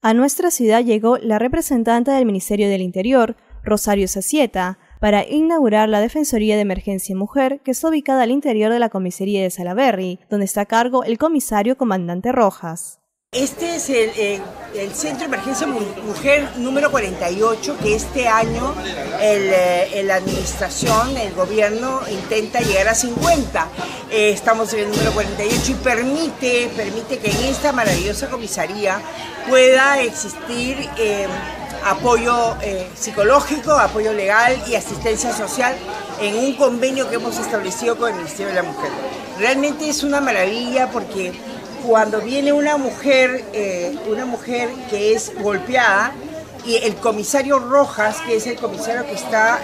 A nuestra ciudad llegó la representante del Ministerio del Interior, Rosario Zacieta, para inaugurar la Defensoría de Emergencia Mujer, que está ubicada al interior de la comisaría de Salaberry, donde está a cargo el comisario comandante Rojas. Este es el Centro de Emergencia Mujer número 48, que este año la administración, el gobierno intenta llegar a 50. Estamos en el número 48 y permite que en esta maravillosa comisaría pueda existir apoyo psicológico, apoyo legal y asistencia social en un convenio que hemos establecido con el Ministerio de la Mujer. Realmente es una maravilla porque cuando viene una mujer que es golpeada, y el comisario Rojas, que es el comisario que está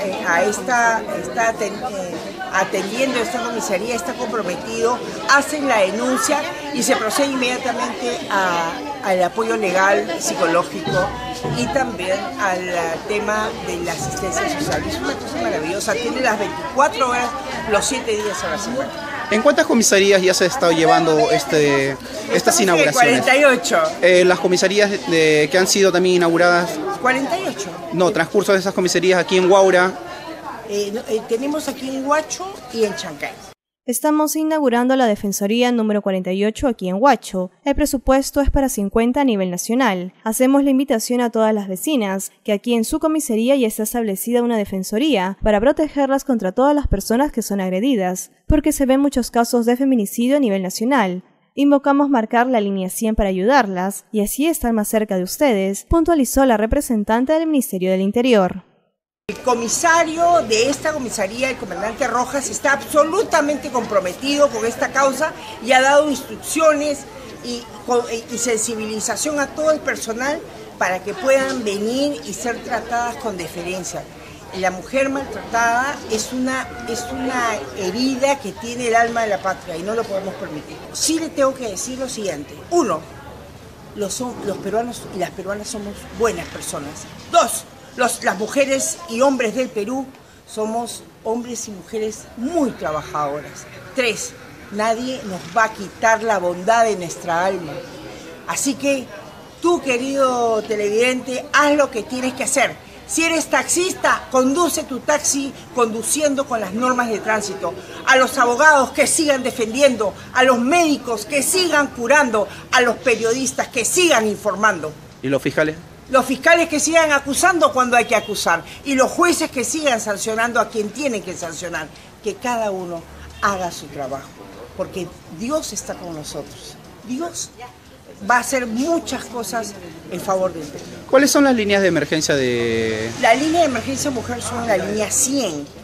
atendiendo esta comisaría, está comprometido, hacen la denuncia y se procede inmediatamente al apoyo legal, psicológico y también al tema de la asistencia social. Es una cosa maravillosa, tiene las 24 horas, los 7 días a la semana. ¿En cuántas comisarías ya se ha estado llevando estas inauguraciones? 48. Las comisarías que han sido también inauguradas. 48. No, transcurso de esas comisarías aquí en Huaura. Tenemos aquí en Huacho y en Chancay. Estamos inaugurando la Defensoría número 48 aquí en Huacho. El presupuesto es para 50 a nivel nacional. Hacemos la invitación a todas las vecinas que aquí en su comisaría ya está establecida una defensoría para protegerlas contra todas las personas que son agredidas, porque se ven muchos casos de feminicidio a nivel nacional. Invocamos marcar la línea 100 para ayudarlas y así estar más cerca de ustedes, puntualizó la representante del Ministerio del Interior. El comisario de esta comisaría, el comandante Rojas, está absolutamente comprometido con esta causa y ha dado instrucciones y sensibilización a todo el personal para que puedan venir y ser tratadas con deferencia. La mujer maltratada es una herida que tiene el alma de la patria y no lo podemos permitir. Sí le tengo que decir lo siguiente. 1, los peruanos y las peruanas somos buenas personas. 2, las mujeres y hombres del Perú somos hombres y mujeres muy trabajadoras. 3, nadie nos va a quitar la bondad de nuestra alma. Así que tú, querido televidente, haz lo que tienes que hacer. Si eres taxista, conduce tu taxi conduciendo con las normas de tránsito. A los abogados que sigan defendiendo, a los médicos que sigan curando, a los periodistas que sigan informando. ¿Y los fiscales? Los fiscales que sigan acusando cuando hay que acusar y los jueces que sigan sancionando a quien tienen que sancionar. Que cada uno haga su trabajo, porque Dios está con nosotros. Dios va a hacer muchas cosas en favor del Perú. ¿Cuáles son las líneas de emergencia de...? La línea de emergencia mujer son la línea 100.